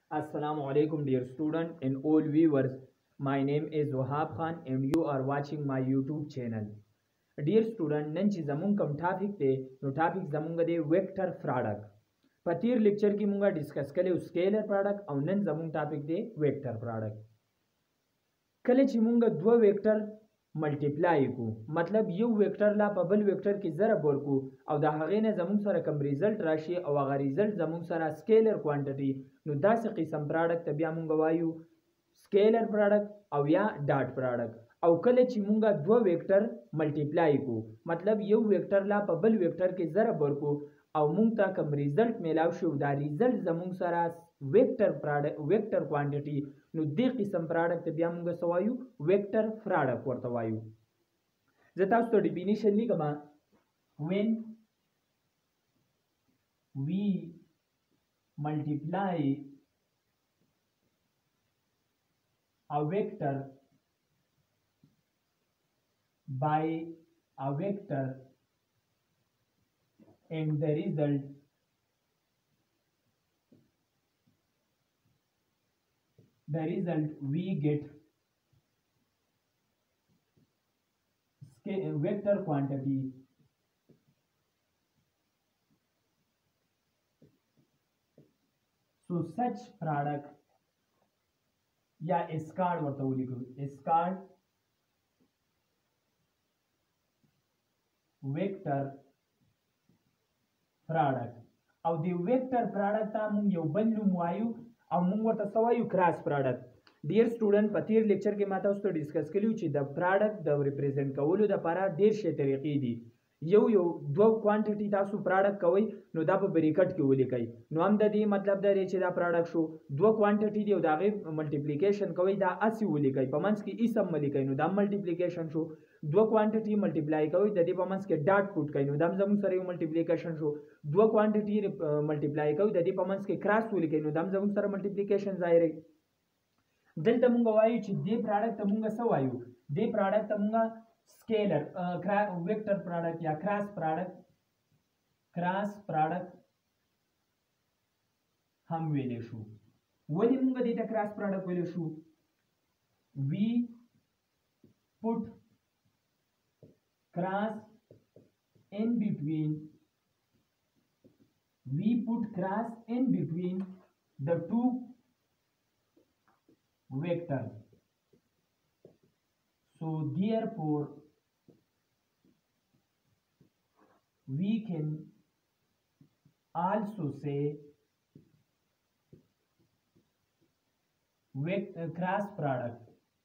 Assalamu alaikum dear student and all viewers. My name is Wahab Khan and you are watching my YouTube channel. Dear student, نن چې زمون کوم ټاپک دی نو ټاپک زمونږ دی ویکټر پروډکټ. په تیر لیکچر کې مونږه ډیسکس کړو سکیلر پروډکټ او نن زمون ټاپک دی ویکټر پروډکټ. کله چې مونږه دوه ویکټر ملټیپلای کو مطلب یو ویکټر لا په بل ویکټر کې ضرب ورکو او د هغې نه زموږ سره کوم ریزلټ راشي او هغه ریزلټ زموږ سره سکیلر کوانټیټي نو داسې قسم پروډکټ ته بیا مونږ وایو سکیلر پروډکټ او یا ډاټ پروډکټ. او کله چې مونږه دوه ویکټر ملټیپلای کو مطلب یو ویکټر لا په بل ویکټر کې ضرب ورکو او مونږ ته کوم ریزلټ میلاو شو دا ریزلټ زموږ سره ویکټر پروډکټ ویکټر کوانټیټي نو دې قسم پروډکټ ته بیا مونږ څه وایو ویکټر پروډکټ ورته وایو. زه تاسو ته ډیفینیشن لیکم. when we multiply a vector by a vector and the result we get vector quantity so such product या scalar ورته ولیکو scalar vector product او دی ویکټر پروډکټ ته موږ یو بل نوم وایو او موږ ورته څه وایو کراس پروډکټ. ډیر سټوډنټ په تیر لیکچر کې ما تاسو ته ډیسکس کړیو چې د پروډکټ د ریپرزینټ کولو لپاره ډیر شی طریقې دي. یو دوه کوانټیټي تاسو پروډکټ کوئ نو دا په بریکټ کې ولیکئ نو هم د دې مطلب دا دی چې دا پروډکټ شو دوه کوانټیټي دی او د هغې ملټیپلیکیشن کوئ دا اسې ولیکئ په منځ کې ایسم ملیکئ نو دا ملټیپلیکیشن شو. دوه کوانټیټي ملټیپلای کوئ د دې په منځ کې ډاټ پوټ کوئ نو دا هم زموږ سره یو ملټیپلیکیشن شو. دوه کوانټیټي ملټیپلای کوئ د دې په منځ کې کراس ولیکئ نو دا هم زموږ سره ملټیپلیکیشن ظاهروي. دلته مونږ وایو چې دې پروډکټ ته مونږ څه وایو دې پروډکټ ته مونږ سکیلر ویکټر پروډکټ یا کراس پروډکټ هم ویلی شو. ولې مونږ دې ته کراس پروډکټ ویلی شو؟ وی put cross in between the two vectors. So therefore we can also say cross product.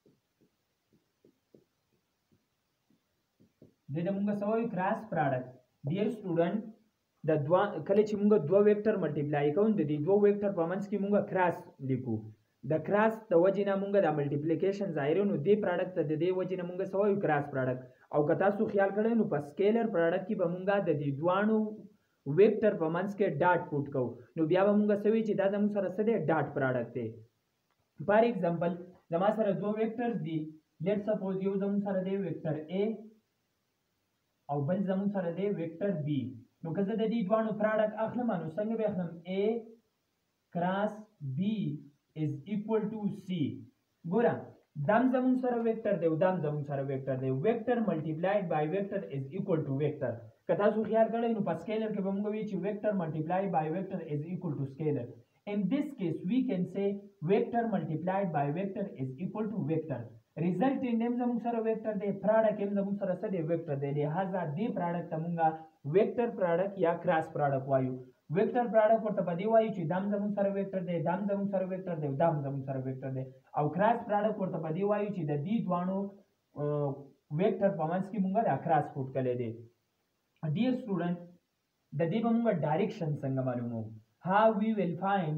د موږ سوي کراس پروډکټ. ډیر سټوډنټ د کله چې موږ دوه ویکټر ملټیپلای کوو د دې دوه ویکټر په منځ کې موږ کراس لیکو د کراس د وجې نه موږ د ملټیپلیکیشن ظاهرو نو دې پروډکټ ته د دې وجې نه موږ سوي کراس پروډکټ. او که تاسو خیال کړئ نو په سکیلر پروډکټ کې به موږ د دې دوانو ویکټر په منځ کې ډاټ پوټ کوو نو بیا به موږ سوي چې دا زموږ سره څه دی ډاټ پروډکټ دی. فار ایگزامپل زما سره دوه ویکټرز دي. لیټ سپوز یو زموږ سره دی ویکټر A او بل زمون سره دی ویکټر بی. نو که زه د دې دوانو پروډکټ اخلم نو څنګه به اخلم A کراس B is equal to C. ګوره دام زمون سره ویکټر دی او دام زمون سره ویکټر دی. ویکټر ملټیپلایډ بای ویکټر is equal to ویکټر. که تاسو خیال کړئ نو په سکیلر کې به موږ وایو چې ویکټر ملټیپلایډ بای ویکټر is equal to scalar. In this case we can say vector multiplied by vector is equal to vector. ریزلټ نیم زموږ سره ویکټر دی پروډکټ هم زموږ سره څه دی ویکټر دی. لہذا دې پروډکټ ته موږ ویکټر پروډکټ یا کراس پروډکټ وایو. ویکټر پروډکټ ورته په دې وایو چې دام زموږ سره ویکټر دی دام زموږ سره ویکټر دی دام زموږ سره ویکټر دی. او کراس پروډکټ ورته په دې وایو چې د دې دوانو ویکټر په منځ کې موږ دا کراس پوټ کړی دی. ډیر سټوډنټ د دې به موږ ډایرکشن څنګه معلومو how we will find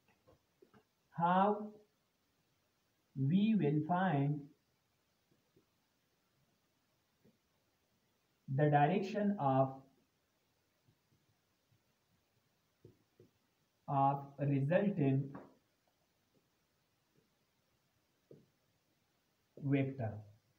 the direction of resultant vector.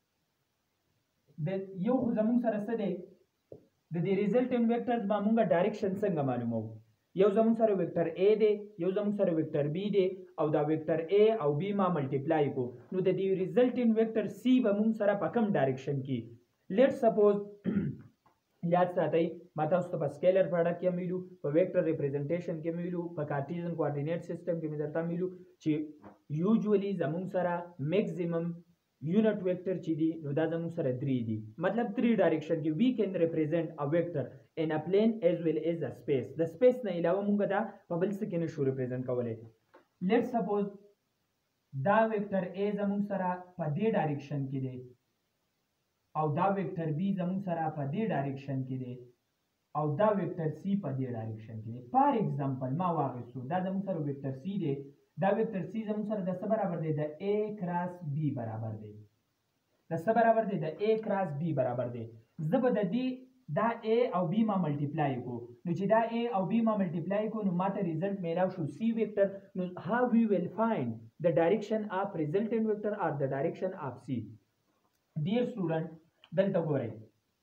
د یو زمون سره څه دی د دې ریزلټنټ ویکټرز به موږ ډایرکشن څنګه معلومو. یو زمون سره ویکټر A دی یو زمون سره ویکټر B دی او دا ویکټر A او B ما ملټیپلای کو نو د دې ریزلټینګ ویکټر C به مون سره په کوم ډایرکشن کې لیټ سپوز یاد ساتئ ما تاسو ته په سکیلر پروډکټ کې ویلو په ویکټر ریپرزنټیشن کې ویلو په کارټیزن کوارډینیټ سیستم کې درته ویلو چې یوزولي زمون سره میکسیمم یونټ ویکټر چې دی نو دا زمون سره 3 دی مطلب 3 ډایرکشن کې وی کین ریپرزینټ ا ویکټر ان ا پلین as well as a space د سپیس نه علاوه مونږ دا په بل څه کې نشو ریپرزینټ کولای لیټ سپوز دا ویکټر A زمون سره په دې ډایرکشن کې دی او دا ویکټر B زمون سره په دې ډایرکشن کې دی او دا ویکټر C په دې ډایرکشن کې دی فار ایگزامپل ما واغستو دا زمون سره ویکټر C دی دا ویکټر C زمون سره د څه برابر دی د A کراس B برابر دی د څه برابر دی د A کراس B برابر دی زه به د دې دا A او B ما ملټیپلای کو نو چې دا A او B ما ملټیپلای کو نو ماته ریزلټ میلاو شو C ویکټر نو how we will find the direction of resultant vector or the direction of C dear student دلته ګورئ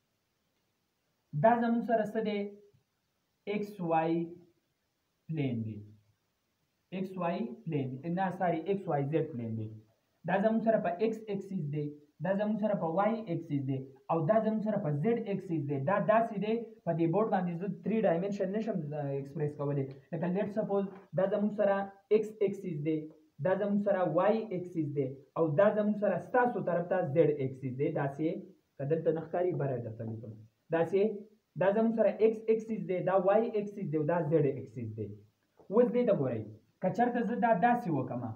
دا زمون سره څه دی XY پلین دی XY پلین نه ساری XYZ پلین دی دا زمون سره په X اکسیس دی دا زمون سره په Y اکسیس دی او دا زمون سره په Z اکسیس دی دا داسې دی په دې بورډ باندې زه 3 ډایمنشن نشم ایکسپریس کولی لکه لیټ سپوز دا زمون سره X اکسیس دی دا زمون سره Y اکسیس دی او دا زمون سره ستاسو طرف ته Z اکسیس دی داسې کدلته نخکاری بره درته لیکم داسې دا زمون سره X اکسیس دی دا Y اکسیس دی او دا Z اکسیس دی اوس دې ته ګورئ که چېرته زه دا داسې وکړم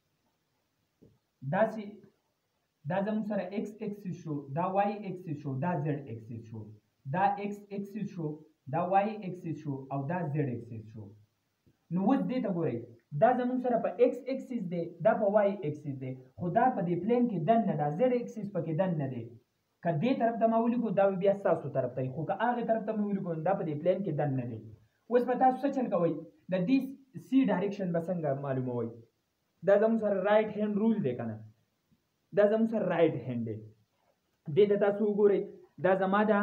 داسې دا زموږ سره X اکسیس شو دا Y اکسیس شو دا Z اکسیس شو دا X اکسیس شو دا Y اکسیس شو او دا Z اکسیس شو نو اوس دې ته ګورئ دا زموږ سره په X اکسیس دی دا په Y اکسیس دی خو دا په دې پلین کې دننه دا Z اکسیس پکې دننه دی که دې طرف ته ما ولیکو دا بیا ستاسو طرف ته خو که هغې طرف ته مې ولیکو دا په دې پلین کې دننه دی اوس به تاسو څه چل کوئ د دې C ډایرکشن به څنګه معلوموئ دا زموږ سره رایټ هینډ رول دی که نه دا زموږ سره رایټ هینډ دی دې ته تاسو وګورئ دا زما دا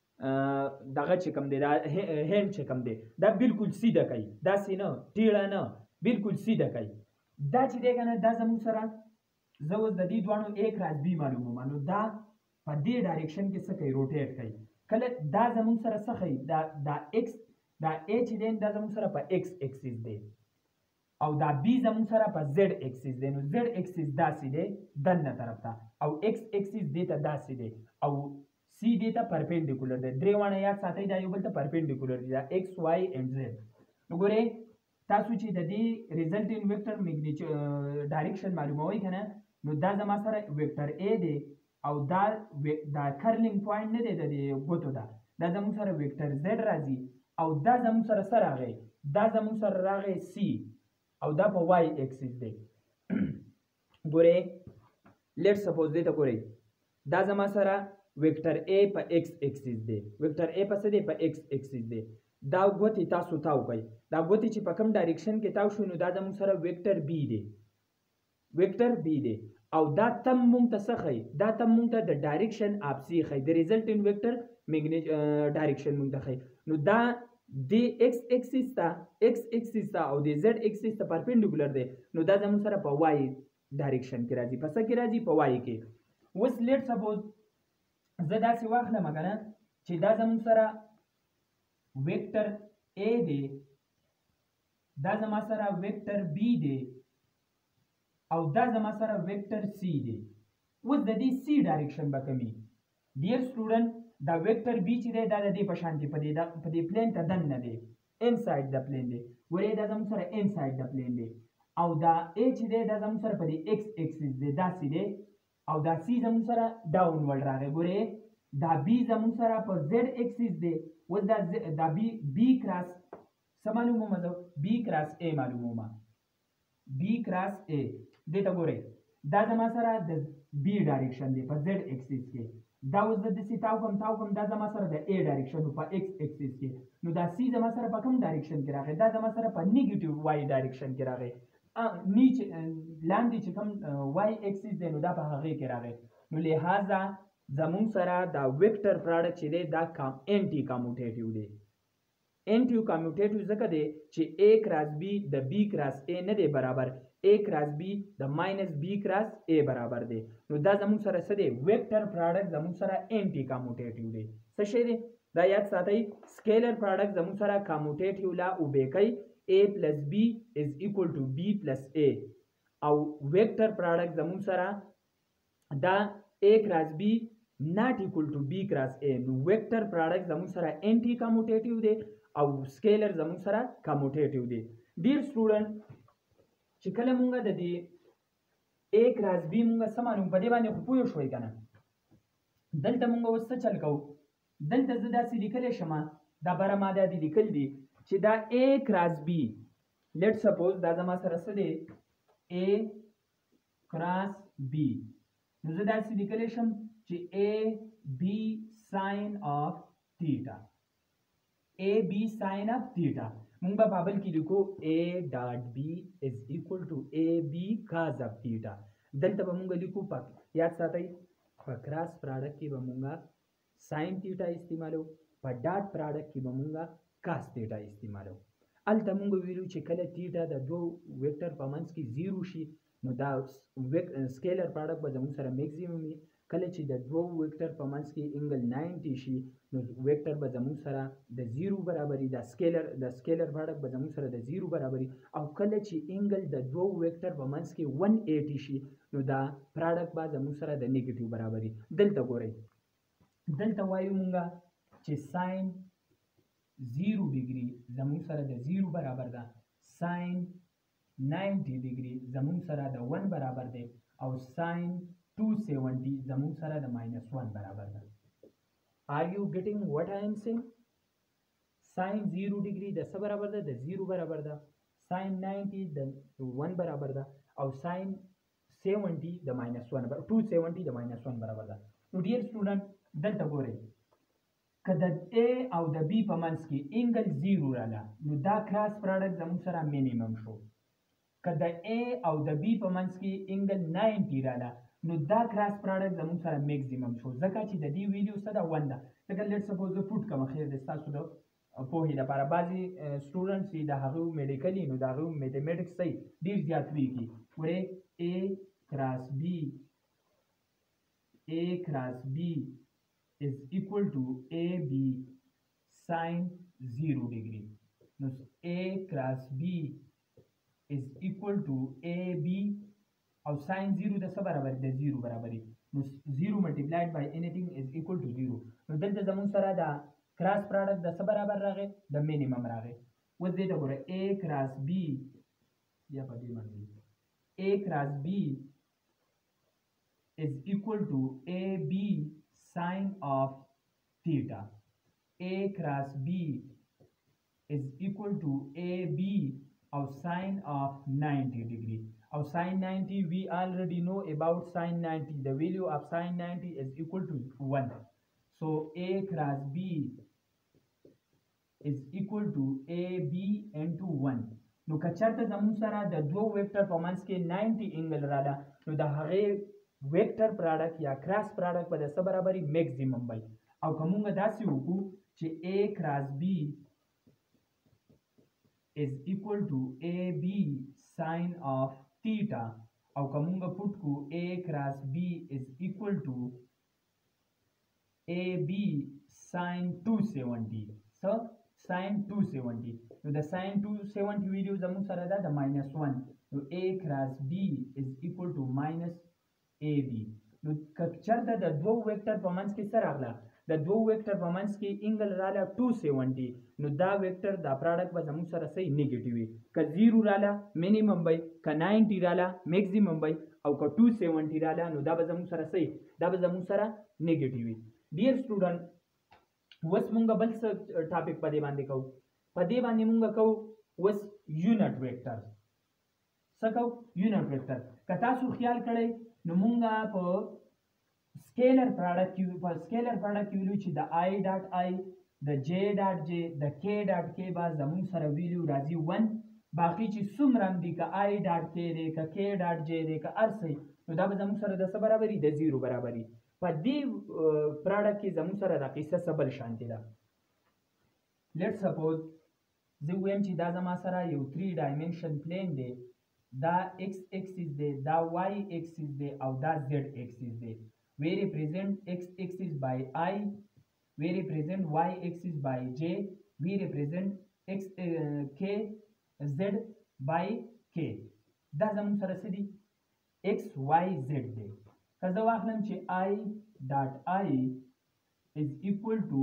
دغه چې کوم دی دا هینډ چې کوم دی دا بالکل سیده کوي داسې نه ټیړه نه بالکل سیده کوي دا چې دی که نه دا زموږ سره زه اوس د دې دواړو A کراس B معلوموم نو دا په دې ډایرکشن کې څه کوي روټیټ کوي کله دا زموږ سره څه ښیي دا X دا A چې دی دا زموږ سره په X اکسیس دی او دا B زموږ سره په Z اکسیس دی نو Z اکسیس داسې دی دننه طرف ته او X اکسیس دې ته داسې دی او C دې ته پرپینډیکولر دی درې واړه یاد ساتئ دا یو بل ته پرپینډیکولر دی دا X Y and Z نو ګورئ تاسو چې د دې ریزلټینګ ویکټر ډایرکشن معلوموئ که نه نو دا زما سره ویکټر A دی او دا کرلینګ پوینټ نه دی د دې ګوتو دا زموږ سره ویکټر Z راځي او دا زموږ سره څه راغی دا زموږ سره راغی C او دا په Y اکسیس دی ګورئ لیټ سپوز دې ته ګورئ دا زما سره ویکټر A په X اکسیس دی ویکټر A په څه دی په X اکسیس دی دا ګوتې تاسو تاو کوئ دا ګوتې چې په کوم ډایرکشن کې تاو شو نو دا زموږ سره ویکټر B دی ویکټر B دی او دا تم مونږ ته څه ښیي دا تم مونږ ته د ډایرکشن اف C ښیي د ریزلټینګ ویکټر ډایرکشن مونږ ته ښیي نو دا د X اکسیس ته او د Z اکسیس ته پرپینډیکولر دی نو دا زموږ سره په Y ډایرکشن کې راځي په څه کې راځي په Y کې اوس لیټ سپوز زه داسې واخلم که نه چې دا زموږ سره ویکټر A دی دا زما سره ویکټر B دی او دا زما سره ویکټر C دی اوس د دې C ډایرکشن به کومي ډیر سټوډنټ دا ویکټر B چې دی دا د دې په شان دی په دې پلین ته دننه دی انسایډ د پلین دی ګورئ دا زموږ سره انسایډ د پلین دی او دا A چې دی دا زموږ سره په دې X اکسیس دی داسې دی او دا C زموږ سره ډاون ورډ راغی ګورئ دا B زموږ سره په Z اکسیس دی اوس دا B کراس څه معلومومه زه B کراس A معلومومه B کراس A دې ته ګورئ دا زما سره د B ډایرکشن دی په Z اکسیس کې دا اوس د داسې تاو کوم دا زما سره د A ډایرکشن په X اکسیس کې نو دا C زما سره په کوم ډایرکشن کې راغی دا زما سره په نیګیټیو Y ډایرکشن کې راغی لاندې چې کوم Y اکسیس دی نو دا په هغې کې راغی نو لہذا زموږ سره دا ویکټر پراډکټ چې دی دا انټي کاموټیټیو دی انټي کمیوټیټیو ځکه دی چې A کراس B د B کراس A نه دی برابر A کراس B د ماینس B کراس A برابر دی نو دا زموږ سره څه دی ویکټر پراډکټ زموږ سره انټي کمیوټیټیو دی څه شی دی دا یاد ساتئ سکیلر پراډکټ زموږ سره کمیوټیټیو لا اوبې کوي A plus B is equal to B plus A او ویکټر پراډکټ زموږ سره دا A کراس B not equal to B cross A نو ویکټر پراډکټ زموږ سره انټي کمیوټیټیو دی او سکیلر زموږ سره کمیوټیټیو دی ډیر سټوډنټ چې کله مونږ د دې A کراس B مونږ سمانو په دې باندې خو پوه شوي کنه دلته مونږ اوس څه چل کوو دلته زه داسې لیکلی شم دا بره ما دا دې لیکل دي چې دا A کراس B لیټ سپوز دا زما سره څه دی A کراس B نو زه داسې لیکلی شم چې A B sin of theta A B sin of theta مونږ به بابل کې لیکو A dot B is equal to A B cos of theta دلته به مونږ لیکو په یاد ساتئ په کراس پراډکټ کې به مونږ sin theta استعمالو په ډاټ پراډکټ کې به مونږ cos theta استعمالو هلته مونږ ویلو چې کله theta د دوه ویکټر په منځ کې 0 شي نو دا سکیلر پراډکټ به زموږ سره میکزیمم وي کله چې د دوه ویکټر په منځ کې انګل 90 شي نو ویکټر به زموږ سره د 0 برابري د سکیلر پراډکټ به زموږ سره د 0 برابري او کله چې انګل د دوه ویکټر په منځ کې 180 شي نو دا پراډکټ به زموږ سره د نیگیټیو برابري دلته ګورئ دلته وایو مونږه چې ساين 0 ډیګري زموږ سره د 0 برابر ده ساين 90 ډیګري زموږ سره د 1 برابر دی او ساين 270 زموږ سره د -1 برابر ده Are you getting what I am saying? Sin 0 degree د څه برابر ده د 0 برابر ده sin 90 د 1 برابر ده او sin 70 د -1 270 د -1 برابر ده نو ډیر سټوډنټ دلته ګورئ که د A او د B په منځ کې انګل 0 رااله نو دا کراس پراډکټ زموږ سره مینیمم شو که د A او د B په منځ کې انګل 90 رااله نو دا کراس پراډکټ زموږ سره میکزیمم شو ځکه چې د دې ویلیو څه ده 1 ده لکه لیټ سپوز زه فوټ کوم خیر دی ستاسو د پوهې لپاره بعضې سټوډنټس چې د هغه میډیکل نو د هغه میتھمیټکس صحیح ډېر زیات ویږي ګورې A کراس B is equal to AB sin 0 degree نو A کراس B is equal to AB او sin 0 د څه برابر د 0 برابري نو 0 multiplied by anything is equal to 0 نو دلته زموږ سره دا کراس پراډکټ د څه برابر راغی د مینیمم راغی اوس دې ته ګوره A کراس B یا په دې باندې A کراس B is equal to AB sin of theta A کراس B is equal to AB or sin of 90 degree or sin 90 we already know about sin 90 the value of sin 90 is equal to 1 so A cross B is equal to AB into 1 نو کچرته زمون سره د دوه ویکټر په منځ کې 90 انګل رااله نو د هغه ویکټر پراډکټ یا کراس پراډکټ په د څه برابري میکزیمم وي او کومه داسې وکړو چې A cross B is equal to AB sin of theta او کومه پټ کو A cross B is equal to AB sin 270 so sin 270 نو د sin 270 ویډیو زموږ سره ده د -1 نو A cross B is equal to -AB نو چرته د دوه ویکټر په منځ کې څه راغله د دوه ویکټر په منځ کې انګل رااله 270 نو دا ویکټر دا پراډکټ به زموږ سره صحیح نیگیټیو وي که 0 رااله مینیمم وي که 90 رااله میکزیمم وي او که 270 رااله نو دا به زموږ سره صحیح دا به زموږ سره نیگیټیو وي ډیر سټوډنټ اوس مونږ بل څه ټاپک په دې باندې کوو په دې باندې مونږ کوو اوس یونټ ویکټر څه کوو یونټ ویکټر که تاسو خیال کړئ نو مونږ په سکیلر پراډکټ کې ویلو چې د I ډاټ I د J ډاټ J د K ډاټ K به زموږ سره ویلو راځي 1 باقي چې څومره هم دي که I ډاټ K دی که K ډاټ J دی که هر څه نو دا به زموږ سره د څه برابري د 0 برابري په دې پراډکټ کې زموږ سره د قصه څه بل شانتي ده لیټ سپوز زه وایم چې دا زما سره یو 3 ډایمنشن پلین دی، دا x axis دی، دا y axis دی او دا z axis دی. We represent x axis by I, we represent y axis by j, we represent k z by k. دا زمون سره څه دي؟ x y z دی. که زه واخلم چې I dot I is equal to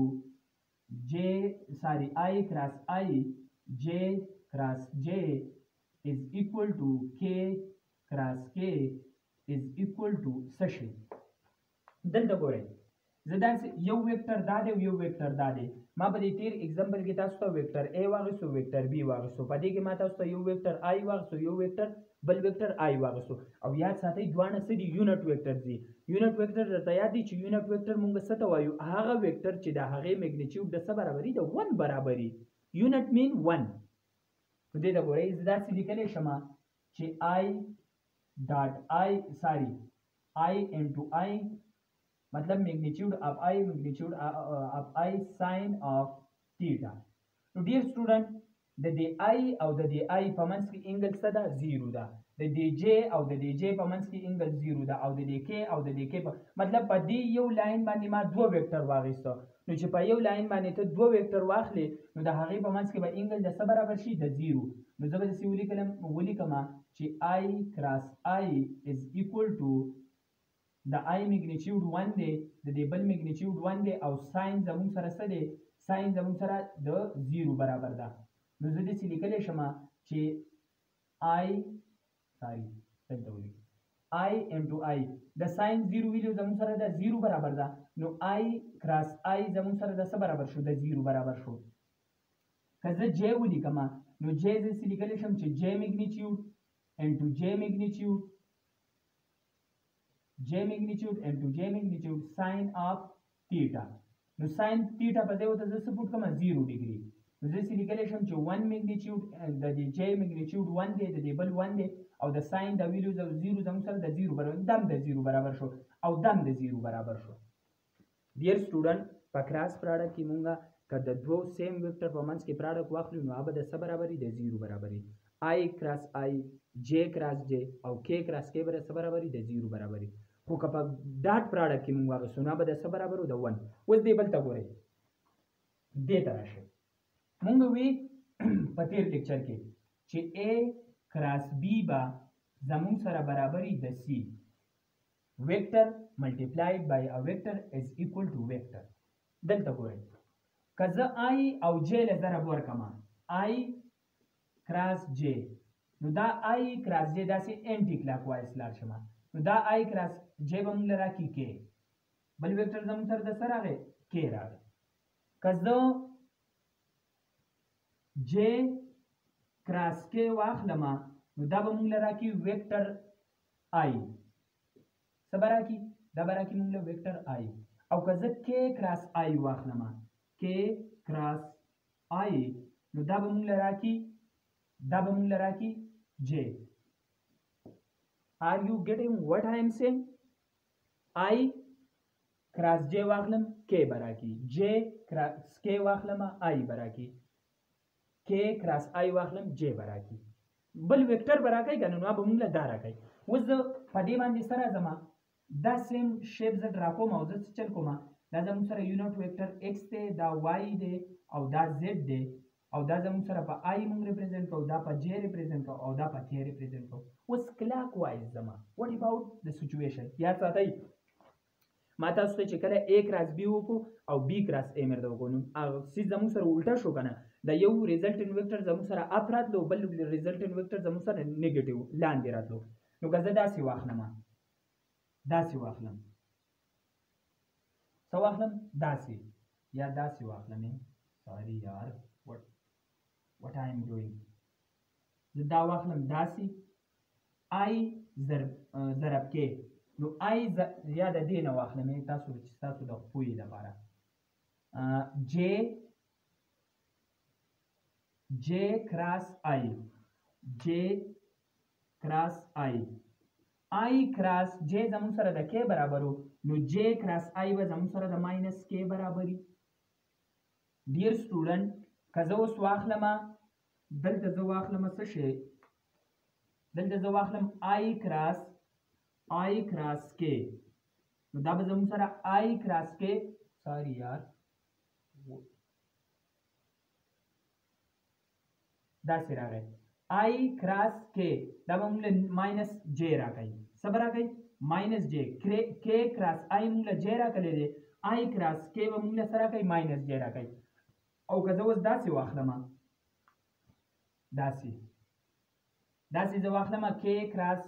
I cross I, j cross j is equal to k cross k is equal to سشي. دلته ګورئ زه داسې یو ویکټر دا دی او یو ویکټر دا دی. ما په دې تیر اگزامپل کې تاسو ته ویکټر A واغستو، ویکټر B واغستو. په دې کې ما تاسو ته یو ویکټر I واغستو، یو ویکټر بل ویکټر I واغستو. او یاد ساتئ دواړه څه دي؟ یونټ ویکټر دي. یونټ ویکټر درته یاد دي چې یونټ ویکټر مونږ څه ته وایو؟ هغه ویکټر چې د هغې میګنیټیوډ د څه برابري؟ د 1 برابري. یونټ مین 1. نو دې ته ګورئ زه داسې لیکلی شم چې I into I मतलब magnitude of I sin of theta. So dear student, the I او the I په منځ کې انګل څه ده؟ 0 ده. د j او د j په منځ کې انګل 0 ده او د k او د k مطلب په دې یو لاین باندې ما دوه ویکټر واغیسته. نو چې په یو لاین باندې ته دوه ویکټر واخلې نو د هغې په منځ کې به انګل د څه برابر شي؟ د 0. نو زه به داسې ولیکم چې I cross I is equal to د I میګنیټیوډ 1 دی، د دې بل میګنیټیوډ 1 دی او ساین زموږ سره څه دی؟ ساین زموږ سره د 0 برابر ده. نو زه داسې لیکلی شم چې I into I د ساین 0 ویلیو زموږ سره د 0 برابر ده. نو I کراس I زموږ سره د څه برابر شو؟ د 0 برابر شو. که زه j ولیکم نو j زه داسې لیکلی شم چې j میګنیټیوډ into j میګنیټیوډ into j magnitude sin of theta. نو sin theta په ځای ورته زه څه پوټ کړم؟ 0 ډیګري. نو زه داسې لیکلی شم چې 1 میګنیټیوډ د دې j میګنیټیوډ 1 دی، د دې بل 1 دی او د ساین د ویلیو د 0 زموږ سره د 0 برابر، دم د 0 برابر شو او دم د 0 برابر شو. ډیر سټوډنټ په کراس پراډکټ کې مونږه که د دوو سیم ویکټر په منځ کې پراډکټ واخلو نو هغه به د څه برابري؟ د 0 برابري. I کراس I، j کراس j او k کراس k به د څه برابري؟ د 0 برابري. خو که په ډاټ پراډکټ کې مونږ واخیستو نو به د څه برابر و؟ د 1. اوس دې بل ته ګورئ، دې ته راشئ. مونږ وی په تیر لیکچر کې چې A کراس B به زموږ سره برابري د C. ویکټر ملټیپلایډ بای ا ویکټر از ایکوال ټو ویکټر. دلته ګورئ که زه I او J له ضرب ورکړم I کراس J، نو دا I کراس J داسې انټي کلاک وایز لاړ شم. نو دا I کراس J به مونږ له راکړي K، بل ویکټر زموږ سره د څه راغی؟ K راغی. که زه J کراس K واخلم نو دا به مونږ له راکړي ویکټر I. څه به راکړي؟ دا به راکړي مونږ له ویکټر I. او که زه K کراس I واخلم K کراس I نو دا به مونږ له راکړي J. Are you getting what I am saying? I کراس J واخلم K براکی، J کراس K واخلم I براکی، K کراس I واخلم J براکی. بل ویکټر براکی کنه نو به موږ له دا راکای. اوس زه په دې باندې سره زما دا سیم شیپ زه ډرا کوم او زه چل کوم دا زموږ سره یونټ ویکټر x دی، دا y دی او دا z دی او دا زموږ سره په I مونږ ریپرزینټ کوو، دا په J ریپرزینټ کوو او دا په K ریپرزینټ کوو. اوس کلاک وایز زما واټ اباؤټ د سچویشن یاد ساتئ. ما تاسو ته چې کله A کراس B وکړو او B کراس A مرته وکړو نو سیز زموږ سره الټه شو کنه، دا یو ریزلټنټ ویکټر زموږ سره اپ راتلو، بل ریزلټنټ ویکټر زموږ سره نیگیټیو لاندې راتلو. نو که زه داسې واخلم څه واخلم؟ داسې یا داسې واخلم، سوري یار what I am doing. زه دا واخلم داسې I ضرب K، نو I یا د دې نه واخلم تاسو چې تاسو د پوهې لپاره J کراس I، J کراس I کراس J زموږ سره د K برابرو نو J کراس I به زموږ سره د ماینس K برابري. ډیر سټوډنټ که زه اوس واخلم دلته زه واخلم څه شی دلته زه واخلم آی کراس کې نو دا به زموږ سره آی کراس کې سوري یار داسې راغی آی کراس کې دا به موږ له ماینس جې راکوي څه به راکوي ماینس جې کې کراس آی موږ له جې راکلی دی آی کراس کې به موږ له څه راکوي ماینس جې راکوي او که زه اوس داسې واخلم داسې زه واخلم کې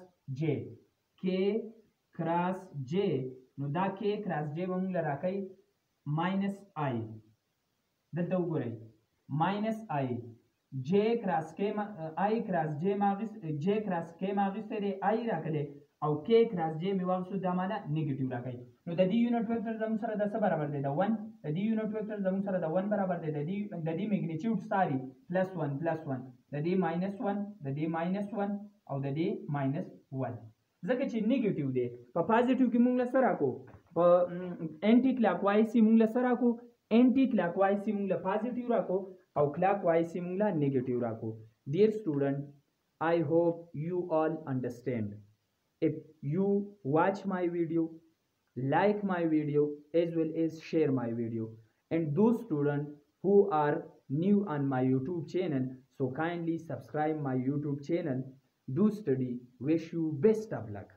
کراس جې نو دا کې کراس جې به موږ له راکوي ماینس آی دلته وګورئ ماینس آی جے کراس کے آئی کراس جے کراس کے ما اخیستی دی آئی راکلی او کے کراس جے می واخیستو دا مانا نیگیټیو راکوي نو د دې یونټ ویکټر زموږ سره د څه برابر دی د 1 د دې یونټ ویکټر زموږ سره د 1 برابر دی د دې میګنیټیوډ ساري +1 د دې -1 د دې -1 او د دې -1 ځکه چې نیگیټیو دی په پازیټیو کې موږ له څه راکو په انټي کلاک وایز موږ له څه راکو انټي کلاک وایز موږ له پازیټیو راکو او کلاک وایز موږ له نیگیټیو راکو ډیر سټوډنټ I hope you all understand. If you watch my video, like my video as well as share my video, and those students who are new on my YouTube channel, so kindly subscribe my YouTube channel. Do study. Wish you best of luck.